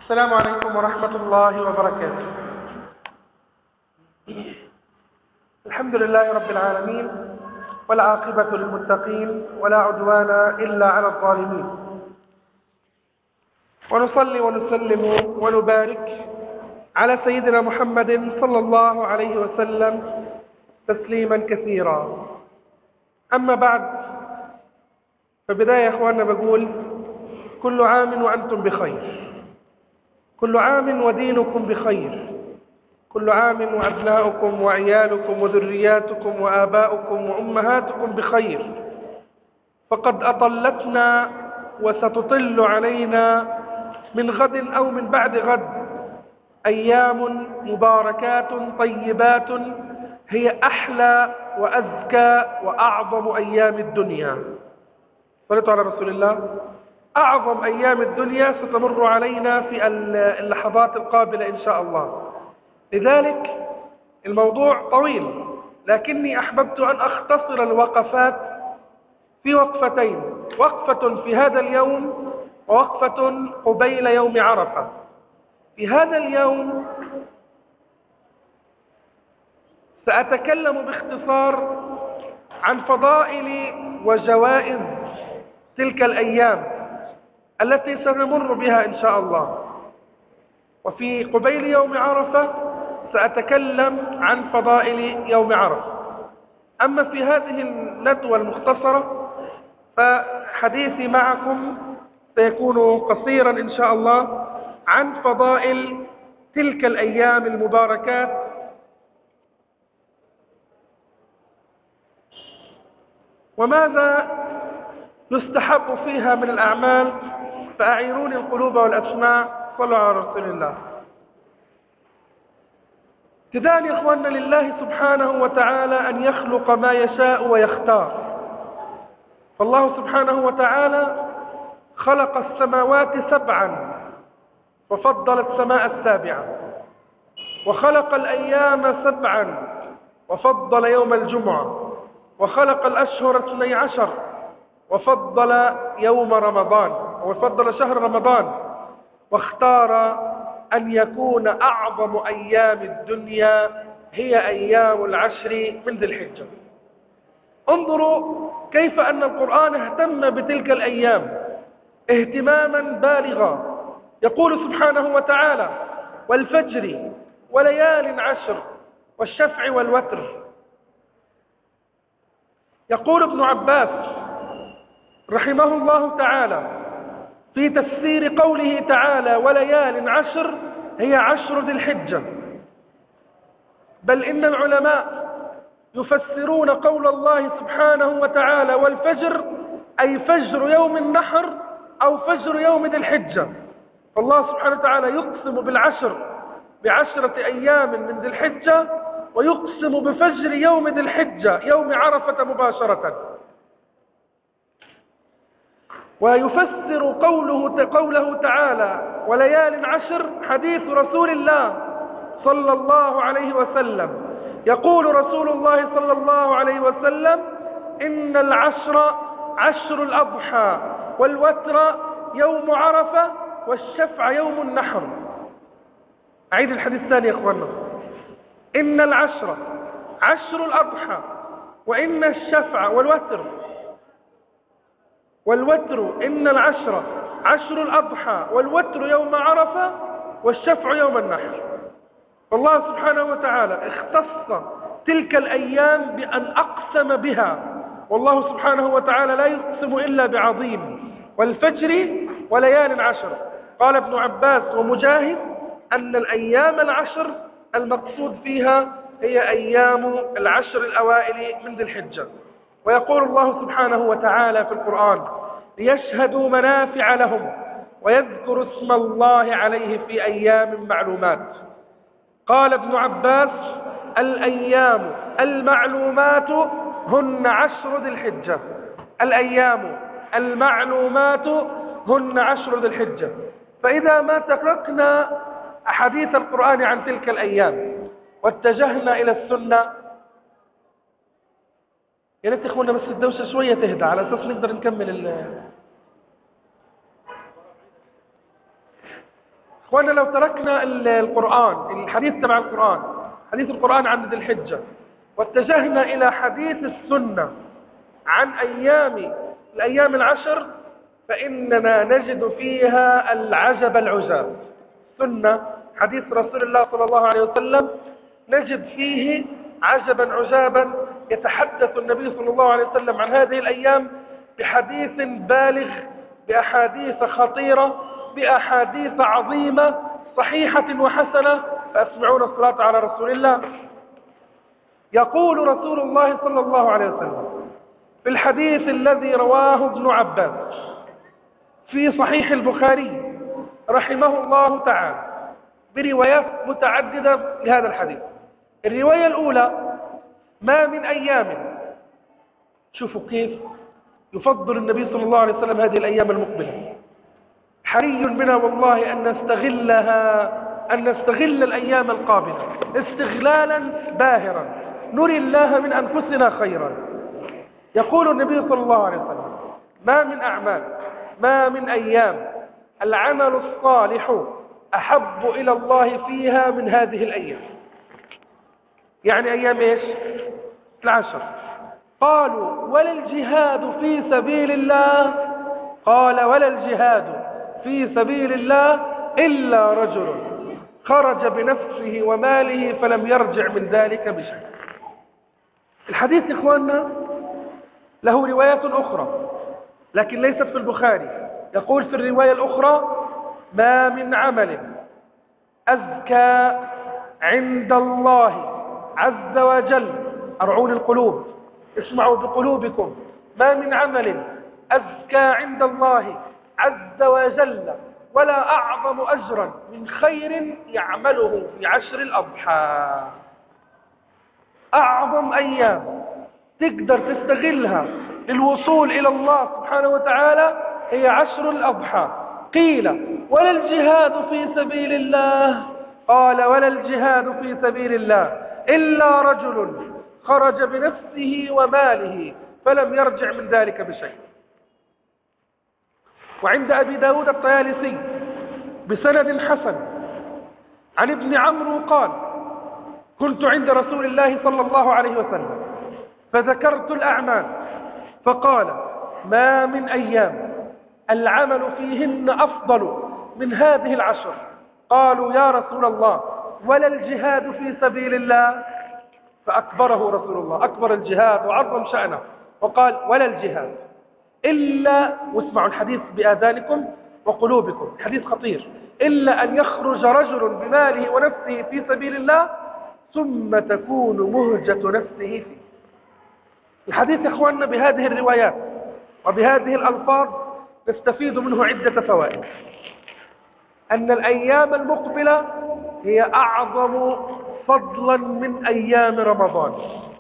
السلام عليكم ورحمة الله وبركاته. الحمد لله رب العالمين، والعاقبة للمتقين، ولا عدوان إلا على الظالمين، ونصلي ونسلم ونبارك على سيدنا محمد صلى الله عليه وسلم تسليما كثيرا. أما بعد، فبداية يا أخواننا بقول كل عام وأنتم بخير، كل عام ودينكم بخير، كل عام وأبناؤكم وعيالكم وذرياتكم وآباؤكم وأمهاتكم بخير، فقد أطلتنا وستطل علينا من غد أو من بعد غد أيام مباركات طيبات هي أحلى وأزكى وأعظم أيام الدنيا. صلوا على رسول الله. أعظم أيام الدنيا ستمر علينا في اللحظات القابلة إن شاء الله. لذلك الموضوع طويل، لكني أحببت أن أختصر الوقفات في وقفتين، وقفة في هذا اليوم ووقفة قبيل يوم عرفة. في هذا اليوم سأتكلم باختصار عن فضائل وجوائز تلك الأيام التي سنمر بها إن شاء الله. وفي قبيل يوم عرفة سأتكلم عن فضائل يوم عرفة. أما في هذه الندوة المختصرة فحديثي معكم سيكون قصيرا إن شاء الله عن فضائل تلك الأيام المباركات وماذا يستحق فيها من الأعمال. فأعيروني القلوب والأسماع. صلوا على رسول الله. ابتداء يا إخواننا، لله سبحانه وتعالى أن يخلق ما يشاء ويختار. فالله سبحانه وتعالى خلق السماوات 7 وفضل السماء 7، وخلق الأيام 7 وفضل يوم الجمعة، وخلق الأشهر 12 وفضل يوم رمضان وفضل شهر رمضان، واختار أن يكون أعظم أيام الدنيا هي أيام العشر من ذي الحجة. انظروا كيف أن القرآن اهتم بتلك الأيام اهتماما بالغا. يقول سبحانه وتعالى: والفجر وليال عشر والشفع والوتر. يقول ابن عباس رحمه الله تعالى في تفسير قوله تعالى: وليال عشر، هي 10 ذي الحجة. بل إن العلماء يفسرون قول الله سبحانه وتعالى: والفجر، أي فجر يوم النحر أو فجر يوم ذي الحجة. فالله سبحانه وتعالى يقسم بالعشر ب10 أيام من ذي الحجة، ويقسم بفجر يوم ذي الحجة يوم عرفة مباشرة. ويفسر قوله تعالى: وليال عشر، حديث رسول الله صلى الله عليه وسلم. يقول رسول الله صلى الله عليه وسلم: إن العشر عشر الأضحى، والوتر يوم عرفة، والشفع يوم النحر. أعيد الحديث الثاني يا أخوانا: إن العشر عشر الأضحى، وإن الشفع والوتر إن العشر عشر الأضحى، والوتر يوم عرفة، والشفع يوم النحر. فالله سبحانه وتعالى اختص تلك الأيام بأن أقسم بها، والله سبحانه وتعالى لا يقسم إلا بعظيم. والفجر وليال عشر. قال ابن عباس ومجاهد أن الأيام العشر المقصود فيها هي أيام العشر الأوائل من ذي الحجة. ويقول الله سبحانه وتعالى في القرآن: ليشهدوا منافع لهم ويذكروا اسم الله عليه في أيام معلومات. قال ابن عباس: الأيام المعلومات هن 10 ذي الحجة. الأيام المعلومات هن 10 ذي الحجة. فإذا ما تركنا أحاديث القرآن عن تلك الأيام واتجهنا إلى السنة، يا ريت اخوانا بس الدوشة شوية تهدى على أساس نقدر نكمل وأنا لو تركنا القرآن، الحديث تبع القرآن، حديث القرآن عن ذي الحجة، واتجهنا إلى حديث السنة عن الأيام العشر، فإننا نجد فيها العجب العجاب. سنة حديث رسول الله صلى الله عليه وسلم نجد فيه عجبا عجابا، يتحدث النبي صلى الله عليه وسلم عن هذه الأيام بحديث بالغ، بأحاديث خطيرة، بأحاديث عظيمة صحيحة وحسنة. فأسمعون الصلاة على رسول الله. يقول رسول الله صلى الله عليه وسلم في الحديث الذي رواه ابن عباس في صحيح البخاري رحمه الله تعالى بروايات متعددة لهذا الحديث. الرواية الأولى: ما من أيام، شوفوا كيف يفضل النبي صلى الله عليه وسلم هذه الأيام المقبلة. حري بنا والله أن نستغل الأيام القابلة استغلالا باهرا نري الله من أنفسنا خيرا. يقول النبي صلى الله عليه وسلم: ما من أيام العمل الصالح أحب إلى الله فيها من هذه الأيام. يعني أيام إيش؟ العشر. قالوا: ولا الجهاد في سبيل الله؟ قال: ولا الجهاد في سبيل الله إلا رجل خرج بنفسه وماله فلم يرجع من ذلك بشيء. الحديث إخواننا له روايات أخرى لكن ليست في البخاري. يقول في الرواية الأخرى: ما من عمل أزكى عند الله عز وجل، أرعون القلوب، اسمعوا بقلوبكم، ما من عمل أزكى عند الله عز وجل ولا أعظم أجرا من خير يعمله في عشر الأضحى. أعظم أيام تقدر تستغلها للوصول إلى الله سبحانه وتعالى هي عشر الأضحى. قيل: ولا الجهاد في سبيل الله؟ قال: ولا الجهاد في سبيل الله إلا رجل خرج بنفسه وماله فلم يرجع من ذلك بشيء. وعند أبي داود الطيالسي بسند حسن عن ابن عمرو قال: كنت عند رسول الله صلى الله عليه وسلم فذكرت الأعمال فقال: ما من أيام العمل فيهن أفضل من هذه العشر. قالوا: يا رسول الله ولا الجهاد في سبيل الله؟ فأكبره رسول الله، أكبر الجهاد وعظم شأنه، وقال: ولا الجهاد إلا، واسمعوا الحديث بآذانكم وقلوبكم، حديث خطير، إلا أن يخرج رجل بماله ونفسه في سبيل الله ثم تكون مهجة نفسه فيه. الحديث إخواننا بهذه الروايات وبهذه الألفاظ نستفيد منه عدة فوائد. أن الأيام المقبلة هي أعظم فضلا من أيام رمضان،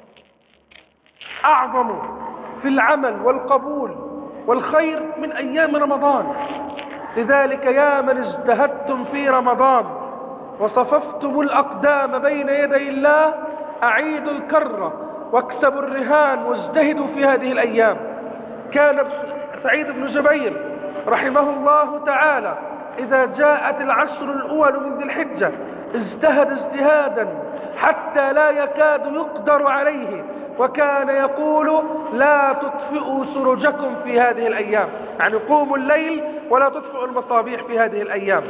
أعظم في العمل والقبول والخير من أيام رمضان. لذلك يا من اجتهدتم في رمضان وصففتم الأقدام بين يدي الله، أعيدوا الكرة واكسبوا الرهان واجتهدوا في هذه الأيام. كان سعيد بن جبير رحمه الله تعالى إذا جاءت العشر الأول من ذي الحجة اجتهد اجتهادا حتى لا يكاد يقدر عليه، وكان يقول: لا تطفئوا سرجكم في هذه الأيام، يعني قوموا الليل ولا تطفئوا المصابيح في هذه الأيام.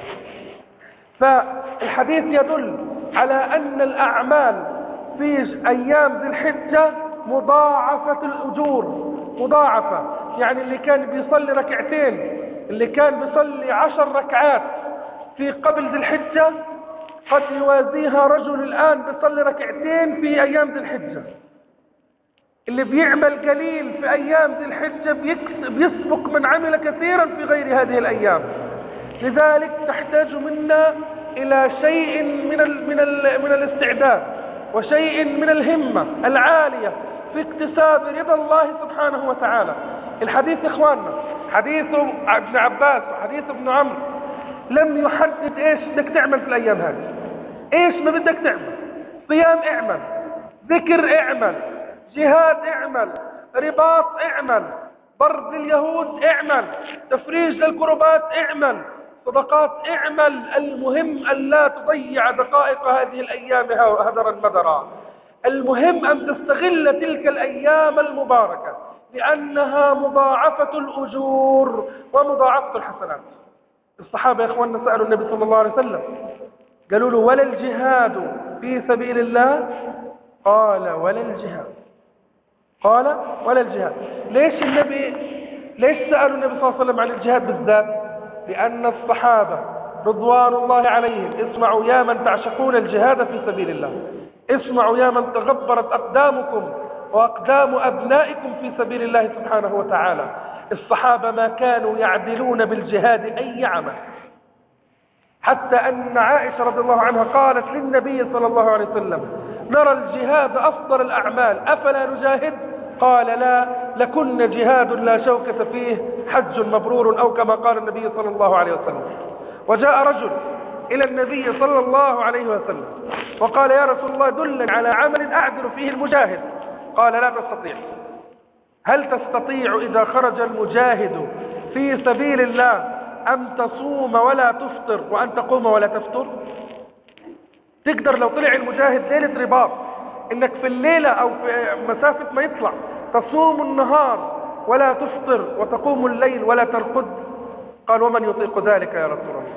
فالحديث يدل على أن الأعمال في أيام ذي الحجة مضاعفة الأجور، مضاعفة. يعني اللي كان بيصلي ركعتين، اللي كان بيصلي 10 ركعات في قبل ذي الحجة قد يوازيها رجل الآن بيصلي ركعتين في أيام ذي الحجة. اللي بيعمل قليل في أيام ذي الحجة بيسبق من عمل كثيرا في غير هذه الأيام. لذلك تحتاج منا إلى شيء من الاستعداد وشيء من الهمة العالية في اكتساب رضا الله سبحانه وتعالى. الحديث إخواننا، حديث ابن عباس وحديث ابن عمرو، لم يحدد إيش بدك تعمل في الأيام هذه، إيش ما بدك تعمل. صيام اعمل، ذكر اعمل، جهاد اعمل، رباط اعمل، برد اليهود اعمل، تفريج للكربات اعمل، صدقات اعمل، المهم أن لا تضيع دقائق هذه الأيام هدرا مدرا. المهم أن تستغل تلك الأيام المباركة لأنها مضاعفة الأجور ومضاعفة الحسنات. الصحابة يا إخواننا سألوا النبي صلى الله عليه وسلم، قالوا له ولا الجهاد في سبيل الله؟ قال ولا الجهاد. قال ولا الجهاد. ليش سألوا النبي صلى الله عليه وسلم عن الجهاد بالذات؟ لأن الصحابة رضوان الله عليهم، اسمعوا يا من تعشقون الجهاد في سبيل الله، اسمعوا يا من تغبرت أقدامكم وأقدام أبنائكم في سبيل الله سبحانه وتعالى. الصحابة ما كانوا يعدلون بالجهاد أي عمل، حتى أن عائشة رضي الله عنها قالت للنبي صلى الله عليه وسلم نرى الجهاد أفضل الأعمال أفلا نجاهد؟ قال لا، لكن جهاد لا شوكة فيه حج مبرور، أو كما قال النبي صلى الله عليه وسلم. وجاء رجل إلى النبي صلى الله عليه وسلم وقال يا رسول الله دلني على عمل أعدل فيه المجاهد. قال لا تستطيع. هل تستطيع إذا خرج المجاهد في سبيل الله أن تصوم ولا تفطر وأن تقوم ولا تفطر؟ تقدر لو طلع المجاهد ليلة رباط إنك في الليلة أو في مسافة ما يطلع تصوم النهار ولا تفطر وتقوم الليل ولا ترقد؟ قال ومن يطيق ذلك يا رسول الله؟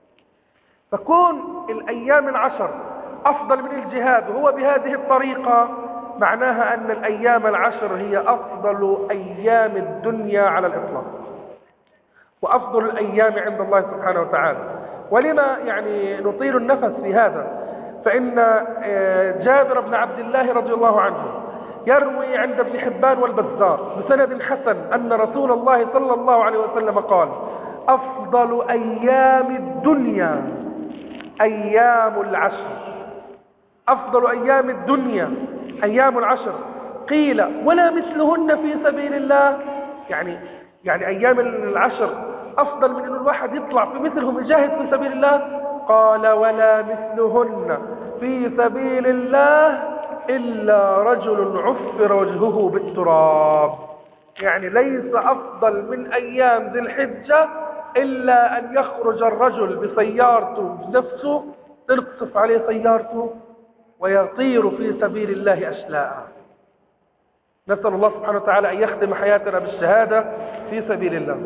فكون الأيام العشر أفضل من الجهاد وهو بهذه الطريقة معناها أن الأيام العشر هي أفضل أيام الدنيا على الإطلاق وأفضل الأيام عند الله سبحانه وتعالى. ولما يعني نطيل النفس في هذا؟ فإن جابر بن عبد الله رضي الله عنه يروي عند ابن حبان والبزار بسند حسن أن رسول الله صلى الله عليه وسلم قال أفضل أيام الدنيا أيام العشر. أفضل أيام الدنيا أيام العشر. قيل ولا مثلهن في سبيل الله؟ يعني أيام العشر أفضل من أن الواحد يطلع في مثلهم يجاهد في سبيل الله؟ قال ولا مثلهن في سبيل الله إلا رجل عفر وجهه بالتراب. يعني ليس أفضل من أيام ذي الحجة إلا أن يخرج الرجل بسيارته بنفسه تنقصف عليه سيارته ويطير في سبيل الله أشلاء. نسأل الله سبحانه وتعالى أن يختم حياتنا بالشهادة في سبيل الله.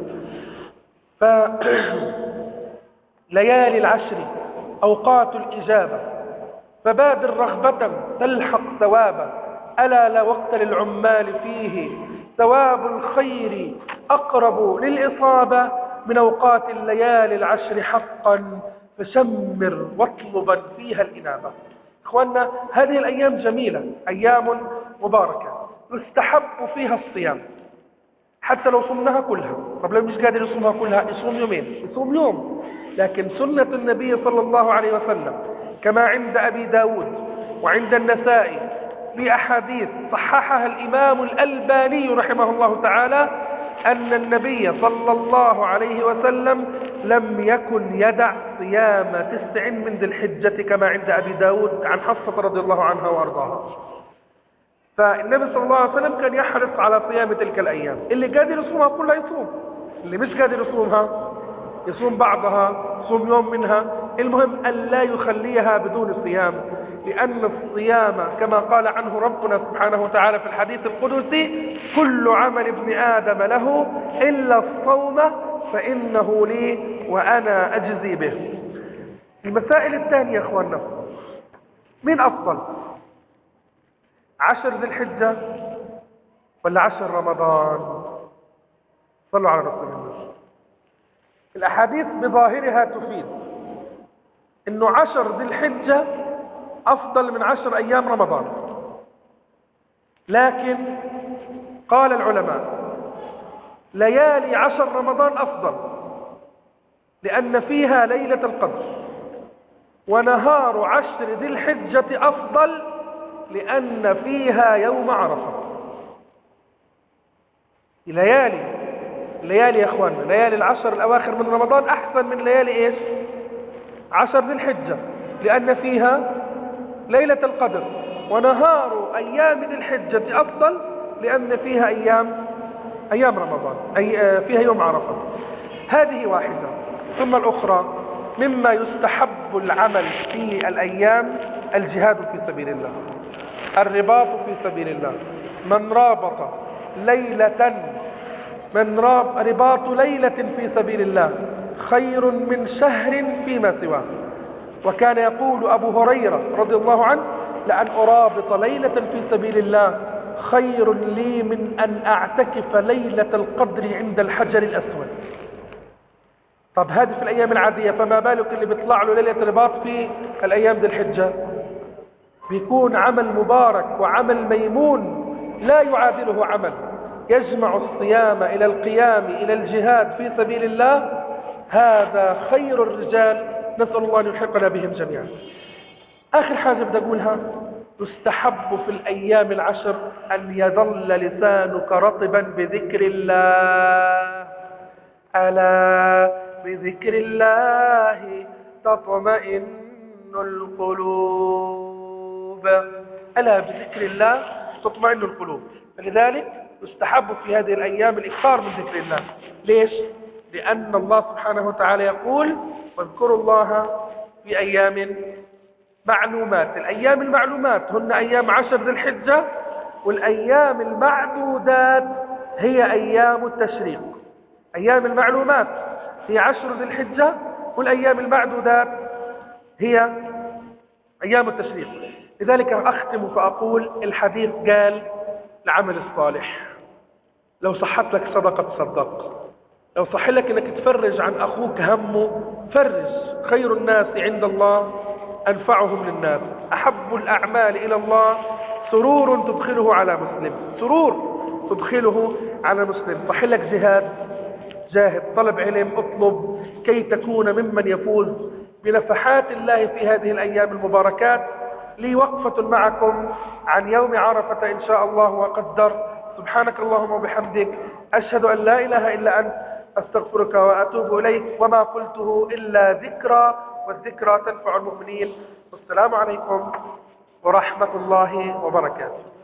ليالي العشر أوقات الإجابة، فبادر رغبة تلحق ثوابا، ألا لا وقت للعمال فيه، ثواب الخير أقرب للإصابة من أوقات الليالي العشر حقا، فشمر واطلبا فيها الإنابة. إخواننا هذه الأيام جميلة، أيام مباركة يستحب فيها الصيام حتى لو صمناها كلها. طب لو مش قادر يصومها كلها يصوم يومين، يصوم يوم. لكن سنة النبي صلى الله عليه وسلم كما عند أبي داود وعند النسائي بأحاديث صححها الإمام الألباني رحمه الله تعالى أن النبي صلى الله عليه وسلم لم يكن يدع صيام 9 من ذي الحجة كما عند أبي داود عن حفصة رضي الله عنها وأرضاها. فالنبي صلى الله عليه وسلم كان يحرص على صيام تلك الأيام. اللي قادر يصومها كلها يصوم، اللي مش قادر يصومها يصوم بعضها، يصوم يوم منها. المهم أن لا يخليها بدون صيام، لأن الصيام كما قال عنه ربنا سبحانه وتعالى في الحديث القدسي كل عمل ابن آدم له إلا الصوم فإنه لي وأنا أجزي به. المسائل الثانية يا أخواننا، مين أفضل؟ 10 ذي الحجة ولا 10 رمضان؟ صلوا على رسول الله. الأحاديث بظاهرها تفيد إنه 10 ذي الحجة أفضل من 10 أيام رمضان، لكن قال العلماء ليالي 10 رمضان أفضل لأن فيها ليلة القدر، ونهار 10 ذي الحجة أفضل لأن فيها يوم عرفة. ليالي يا أخواننا، ليالي 10 الأواخر من رمضان أحسن من ليالي إيش؟ 10 ذي الحجة، لأن فيها ليلة القدر. ونهار أيام ذي الحجة أفضل لأن فيها أيام رمضان، أي فيها يوم عرفة. هذه واحدة. ثم الأخرى مما يستحب العمل في الأيام الجهاد في سبيل الله، الرباط في سبيل الله. من رابط رباط ليلة في سبيل الله خير من شهر فيما سواه. وكان يقول أبو هريرة رضي الله عنه: لأن أرابط ليلة في سبيل الله خير لي من أن أعتكف ليلة القدر عند الحجر الأسود. طب هذه في الأيام العادية، فما بالك اللي بيطلع له ليلة رباط في الأيام ذي الحجة؟ بيكون عمل مبارك وعمل ميمون لا يعادله عمل، يجمع الصيام إلى القيام إلى الجهاد في سبيل الله. هذا خير الرجال، نسأل الله أن يحقنا بهم جميعا. آخر حاجة بدي أقولها: يستحب في الأيام العشر أن يظل لسانك رطبا بذكر الله. ألا بذكر الله تطمئن القلوب. ألا بذكر الله تطمئن القلوب. فلذلك يستحب في هذه الأيام الإكثار من ذكر الله. ليش؟ لأن الله سبحانه وتعالى يقول: واذكروا الله في أيام معلومات. الأيام المعلومات هن أيام 10 ذي الحجة، والأيام المعدودات هي أيام التشريق. أيام المعلومات هي 10 ذي الحجة، والأيام المعدودات هي أيام التشريق. لذلك أختم فأقول: الحديث قال العمل الصالح. لو صحت لك صدقة تصدق، لو صح لك أنك تفرج عن أخوك همه فرج. خير الناس عند الله أنفعهم للناس. أحب الأعمال إلى الله سرور تدخله على مسلم، سرور تدخله على مسلم. صح لك جهاد، جاهد. طلب علم، اطلب كي تكون ممن يفوز بنفحات الله في هذه الأيام المباركات. لي وقفة معكم عن يوم عرفة إن شاء الله وقدر. سبحانك اللهم وبحمدك، أشهد أن لا إله إلا أنت، أستغفرك وأتوب إليك. وما قلته إلا ذكرى، والذكرى تنفع المؤمنين. والسلام عليكم ورحمة الله وبركاته.